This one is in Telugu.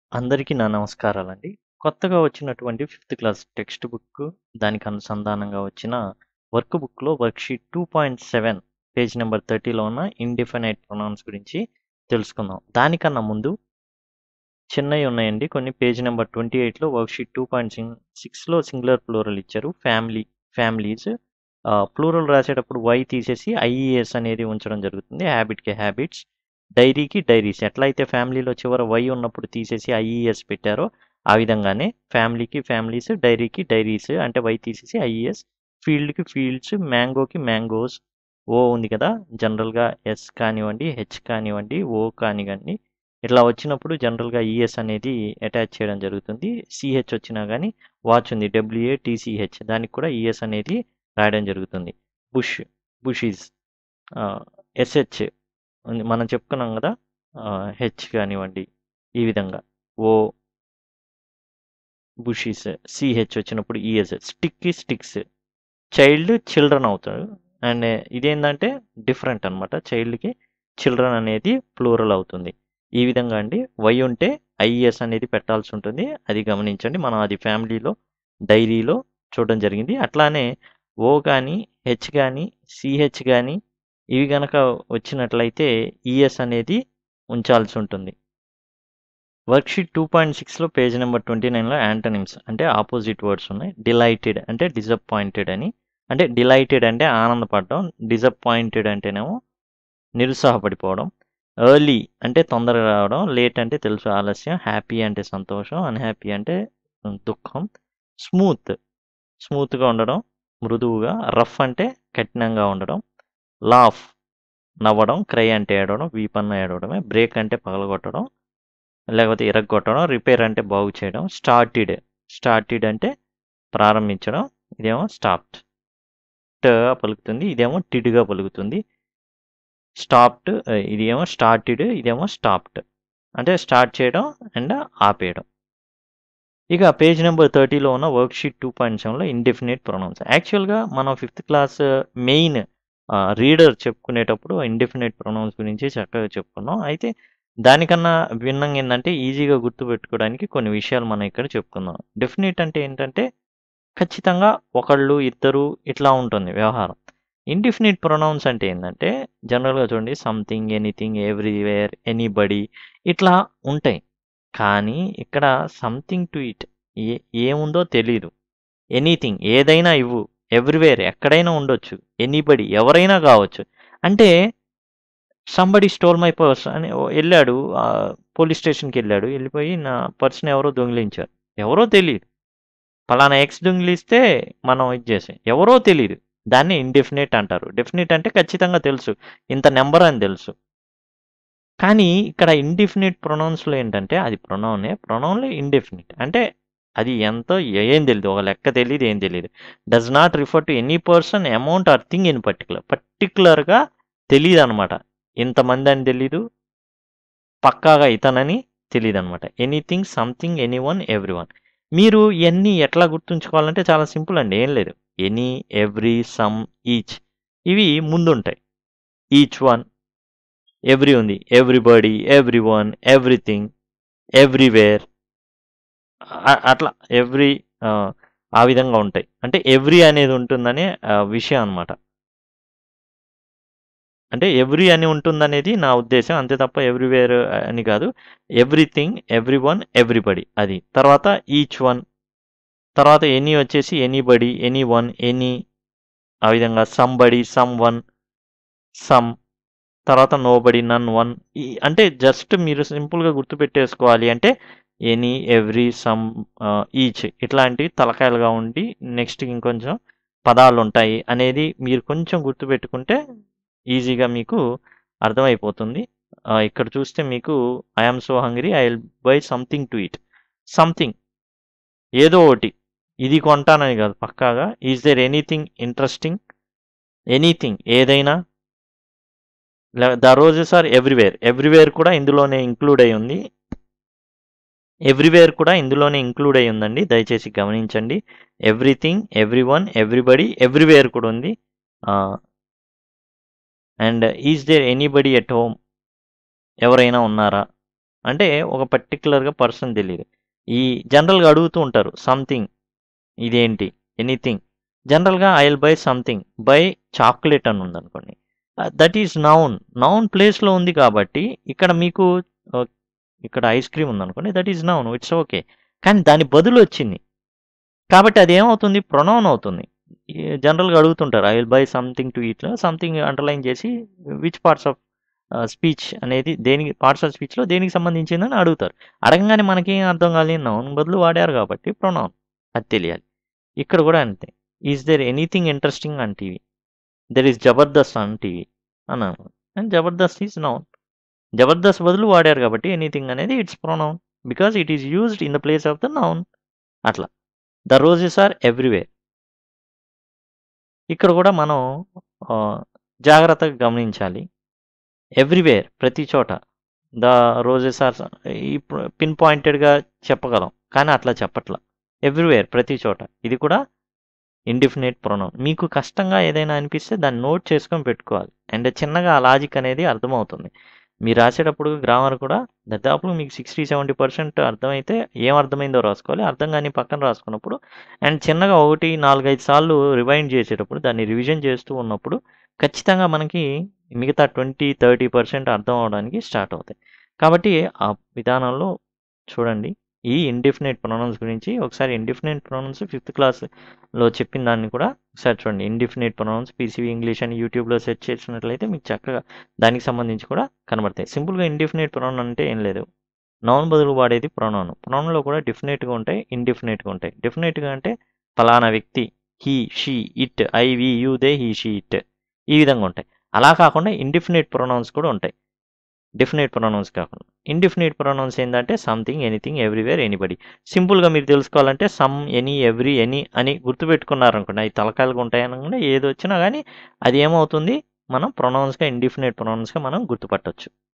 అందరికీ నా నమస్కారాలండి. కొత్తగా వచ్చినటువంటి ఫిఫ్త్ క్లాస్ టెక్స్ట్ బుక్, దానికి అనుసంధానంగా వచ్చిన వర్క్ బుక్‌లో వర్క్షీట్ 2.7 పేజ్ నెంబర్ 30లో ఉన్న ఇండెఫినైట్ ప్రొనౌన్స్ గురించి తెలుసుకుందాం. దానికన్నా ముందు చిన్నయి ఉన్నాయండి. కొన్ని పేజ్ నెంబర్ 28లో వర్క్షీట్ 2.6లో సింగులర్, ప్లూరల్ ఇచ్చారు. ఫ్యామిలీస్ ప్లూరల్ రాసేటప్పుడు వై తీసేసి ఐఈఎస్ అనేది ఉంచడం జరుగుతుంది. హ్యాబిట్‌కి హ్యాబిట్స్, డైరీకి డైరీస్. ఎట్లయితే ఫ్యామిలీలో చివర వై ఉన్నప్పుడు తీసేసి ఐఈఎస్ పెట్టారో ఆ విధంగానే ఫ్యామిలీకి ఫ్యామిలీస్, డైరీకి డైరీస్ అంటే వై తీసేసి ఐఈఎస్, ఫీల్డ్కి ఫీల్డ్స్, మ్యాంగోకి మ్యాంగోస్. ఓ ఉంది కదా, జనరల్గా ఎస్ కానివ్వండి, హెచ్ కానివ్వండి, ఓ కానివ్వండి, ఇట్లా వచ్చినప్పుడు జనరల్గా ఈఎస్ అనేది అటాచ్ చేయడం జరుగుతుంది. సిహెచ్ వచ్చినా కానీ వాచ్ ఉంది, డబ్ల్యూఏటీసీహెచ్, దానికి కూడా ఈఎస్ అనేది రాయడం జరుగుతుంది. బుషీస్, ఎస్హెచ్ ఉంది, మనం చెప్పుకున్నాం కదా, హెచ్ కానివ్వండి, ఈ విధంగా ఓ బుషీస్, సిహెచ్ వచ్చినప్పుడు ఈఎస్. స్టిక్స్, చైల్డ్ చిల్డ్రన్ అవుతాడు. అండ్ ఇదేంటంటే డిఫరెంట్ అనమాట, చైల్డ్కి చిల్డ్రన్ అనేది ప్లూరల్ అవుతుంది. ఈ విధంగా అండి, వై ఉంటే ఐఈఎస్ అనేది పెట్టాల్సి ఉంటుంది, అది గమనించండి. మనం అది ఫ్యామిలీలో, డైరీలో చూడడం జరిగింది. అట్లానే ఓ కానీ, హెచ్ కానీ, సిహెచ్ కానీ ఇవి కనుక వచ్చినట్లయితే ఈఎస్ అనేది ఉంచాల్సి ఉంటుంది. వర్క్షీట్ 2.6లో పేజ్ నెంబర్ 29లో యాంటనిమ్స్ అంటే ఆపోజిట్ వర్డ్స్ ఉన్నాయి. డిలైటెడ్ అంటే డిసప్పాయింటెడ్ అని. అంటే డిలైటెడ్ అంటే ఆనందపడడం, డిసప్పాయింటెడ్ అంటేనేమో నిరుత్సాహపడిపోవడం. ఎర్లీ అంటే తొందరగా రావడం, లేట్ అంటే తెలుసు ఆలస్యం, హ్యాపీ అంటే సంతోషం, అన్హ్యాపీ అంటే దుఃఖం. స్మూత్గా ఉండడం, మృదువుగా. రఫ్ అంటే కఠినంగా ఉండడం. లాఫ్ నవ్వడం, క్రై అంటే ఏడవడం, వీపన్న ఏడవడమే. బ్రేక్ అంటే పగలగొట్టడం లేకపోతే ఇరగ్గొట్టడం. రిపేర్ అంటే బాగు చేయడం. స్టార్టెడ్ అంటే ప్రారంభించడం, ఇదేమో స్టాప్డ్ పలుకుతుంది, ఇదేమో టిడ్గా పలుకుతుంది. స్టాప్డ్, ఇదేమో స్టార్టెడ్, ఇదేమో స్టాప్డ్ అంటే స్టార్ట్ చేయడం అండ్ ఆపేయడం. ఇక పేజ్ నెంబర్ 30లో ఉన్న వర్క్షీట్ 2.7లో ఇండెఫినెట్ ప్రొనౌన్స్. యాక్చువల్గా మనం ఫిఫ్త్ క్లాస్ మెయిన్ రీడర్ చెప్పుకునేటప్పుడు ఇండెఫినెట్ ప్రొనౌన్స్ గురించి చక్కగా చెప్పుకున్నాం. అయితే దానికన్నా భిన్నంగా ఏంటంటే ఈజీగా గుర్తుపెట్టుకోవడానికి కొన్ని విషయాలు మనం ఇక్కడ చెప్పుకుందాం. డెఫినెట్ అంటే ఏంటంటే ఖచ్చితంగా ఒకళ్ళు, ఇద్దరు ఇట్లా ఉంటుంది వ్యవహారం. ఇండెఫినిట్ ప్రొనౌన్స్ అంటే ఏంటంటే జనరల్గా చూడండి, సంథింగ్, ఎనీథింగ్, ఎవ్రీవేర్, ఎనీబడి ఇట్లా ఉంటాయి. కానీ ఇక్కడ సంథింగ్ టు ఇట్ ఏముందో తెలీదు. ఎనీథింగ్ ఏదైనా ఇవ్వు, ఎవ్రీవేర్ ఎక్కడైనా ఉండొచ్చు, ఎనీబడి ఎవరైనా కావచ్చు. అంటే సంబడి స్టోల్ మై పర్స్ అని వెళ్ళాడు, పోలీస్ స్టేషన్కి వెళ్ళాడు, వెళ్ళిపోయి నా పర్స్ని ఎవరో దొంగిలించారు, ఎవరో తెలియదు. పలానా ఎక్స్ దొంగిలిస్తే మనం ఇది చేసాం, ఎవరో తెలియదు, దాన్ని ఇండెఫినెట్ అంటారు. డెఫినెట్ అంటే ఖచ్చితంగా తెలుసు, ఇంత నెంబర్ అని తెలుసు. కానీ ఇక్కడ ఇండెఫినిట్ ప్రొనౌన్స్లో ఏంటంటే అది ప్రొనౌన్లో ఇండెఫినిట్ అంటే అది ఎంతో ఏం తెలియదు, ఒక లెక్క తెలియదు, ఏం తెలియదు. Does not refer to any person, amount or thing in పర్టికులర్గా తెలియదు అనమాట. ఇంతమంది అని తెలీదు, పక్కాగా ఇతనని తెలియదు అనమాట. Anything, something, anyone, everyone. మీరు ఇవన్నీ ఎట్లా గుర్తుంచుకోవాలంటే చాలా సింపుల్ అండి, ఏం లేదు. ఎనీ, ఎవ్రీ, సమ్, ఈచ్ ఇవి ముందుంటాయి. ఈచ్ వన్, ఎవ్రీ ఉంది, everybody, every one, everything, everywhere, అట్లా ఎవ్రీ ఆ విధంగా ఉంటాయి. అంటే ఎవ్రీ అనేది ఉంటుందనే విషయం అనమాట. అంటే ఎవ్రీ అని ఉంటుందనేది నా ఉద్దేశం, అంతే తప్ప ఎవ్రీవేర్ అని కాదు. ఎవ్రీథింగ్, ఎవ్రీ వన్, ఎవ్రీబడి అది. తర్వాత ఈచ్ వన్, తర్వాత ఎనీ వచ్చేసి ఎనీబడి, ఎనీ వన్, ఎనీ, ఆ విధంగా సంబడి, సమ్ వన్, సమ్, తర్వాత నోబడి, నన్ వన్. అంటే జస్ట్ మీరు సింపుల్గా గుర్తుపెట్టేసుకోవాలి అంటే ఎనీ, ఎవ్రీ, సమ్, ఈచ్ ఇట్లాంటివి తలకాయలుగా ఉండి నెక్స్ట్ ఇంకొంచెం పదాలు ఉంటాయి అనేది మీరు కొంచెం గుర్తుపెట్టుకుంటే ఈజీగా మీకు అర్థమైపోతుంది. ఇక్కడ చూస్తే మీకు I'm so hungry, I will buy something to eat. Something ఏదో ఒకటి, ఇది కొంటానని కాదు, పక్కాగా. Is there anything interesting, anything ఏదైనా. ద రోజెస్ ఆర్ ఎవ్రీవేర్ కూడా ఇందులోనే ఇంక్లూడ్ అయి ఉంది. ఎవ్రీవేర్ కూడా ఇందులోనే ఇంక్లూడ్ అయి ఉందండి, దయచేసి గమనించండి. Everything, every one, everybody, everywhere కూడా ఉంది. And is there anybody at home, ఎవరైనా ఉన్నారా. అంటే ఒక పర్టికులర్గా పర్సన్ తెలియదు. ఈ జనరల్గా అడుగుతూ ఉంటారు సంథింగ్, ఇదేంటి, ఎనీథింగ్. జనరల్గా I will buy something, buy chocolate అని ఉందనుకోండి, దట్ ఈస్ నౌన్. నౌన్ ప్లేస్లో ఉంది కాబట్టి ఇక్కడ మీకు ఆ, ఇక్కడ ఐస్ క్రీమ్ ఉందనుకోండి, that is noun, it's okay. కానీ దాని బదులు వచ్చింది కాబట్టి అది ఏమవుతుంది, ప్రొనౌన్ అవుతుంది. జనరల్గా అడుగుతుంటారు I will buy something to ఈట్లో సంథింగ్ అండర్లైన్ చేసి విచ్ పార్ట్స్ ఆఫ్ స్పీచ్ అనేది దేనికి, పార్ట్స్ ఆఫ్ స్పీచ్లో దేనికి సంబంధించిందని అడుగుతారు. అడగంగానే మనకేం అర్థం కాలేదు, నౌన్ బదులు వాడారు కాబట్టి ప్రొనౌన్, అది తెలియాలి. ఇక్కడ కూడా అంతే. Is there anything interesting on TV, there is Jabardasth on TV అన్నాను, and Jabardasth is noun. Jabardasth బదులు వాడారు కాబట్టి ఎనీథింగ్ అనేది it's pronoun because it is used in the place of the noun. అట్లా ద రోజెస్ ఆర్ ఎవ్రీవేర్. ఇక్కడ కూడా మనం ఆ, జాగ్రత్తగా గమనించాలి. ఎవ్రీవేర్ ప్రతి చోట, ద రోజెస్ ఆర్ పిన్ పాయింటెడ్గా చెప్పగలం కానీ అట్లా చెప్పట్లా. ఎవ్రీవేర్ ప్రతి చోట, ఇది కూడా ఇండిఫినిట్ ప్రొనౌన్. మీకు కష్టంగా ఏదైనా అనిపిస్తే దాన్ని నోట్ చేసుకొని పెట్టుకోవాలి, అండ్ చిన్నగా ఆ లాజిక్ అనేది అర్థమవుతుంది. మీరు రాసేటప్పుడు గ్రామర్ కూడా దాదాపు మీకు 60-70% అర్థమైతే ఏం అర్థమైందో రాసుకోవాలి. అర్థం కానీ పక్కన రాసుకున్నప్పుడు అండ్ చిన్నగా 1-4-5 సార్లు రివైండ్ చేసేటప్పుడు దాన్ని రివిజన్ చేస్తూ ఉన్నప్పుడు ఖచ్చితంగా మనకి మిగతా 20-30% అర్థం అవడానికి స్టార్ట్ అవుతాయి. కాబట్టి ఆ విధానంలో చూడండి. ఈ ఇండిఫినిట్ ప్రొనౌన్స్ గురించి ఒకసారి ఇండిఫినిట్ ప్రొనౌన్స్ 5th క్లాస్లో చెప్పిన దాన్ని కూడా ఒకసారి చూడండి. ఇండిఫినిట్ ప్రొనౌన్స్ పీసీవీ ఇంగ్లీష్ అని యూట్యూబ్లో సెర్చ్ చేసినట్లయితే మీకు చక్కగా దానికి సంబంధించి కూడా కనబడతాయి. సింపుల్గా ఇండిఫినిట్ ప్రొనౌన్ అంటే ఏం లేదు, నౌన్ బదులు వాడేది ప్రొనౌన్. ప్రొనౌన్లో కూడా డెఫినెట్గా ఉంటాయి, ఇండిఫినెట్గా ఉంటాయి. డెఫినెట్గా అంటే ఫలానా వ్యక్తి, he, she, it, I, we, you, they, he, she, it, ఈ విధంగా ఉంటాయి. అలా కాకుండా ఇండిఫినిట్ ప్రొనౌన్స్ కూడా ఉంటాయి, డెఫినెట్ ప్రొనౌన్స్ కాకుండా. ఇండిఫినిట్ ప్రొనౌన్స్ ఏంటంటే సంథింగ్, ఎనీథింగ్, ఎవ్రీవేర్, ఎనీబడి. సింపుల్గా మీరు తెలుసుకోవాలంటే సమ్, ఎనీ, ఎవ్రీ, ఎనీ అని గుర్తుపెట్టుకున్నారనుకోండి, అవి తలకాయలుగా ఉంటాయనుకోండి, ఏది వచ్చినా కానీ అది ఏమవుతుంది, మనం ప్రొనౌన్స్గా, ఇండిఫినిట్ ప్రొనౌన్స్గా మనం గుర్తుపట్టవచ్చు.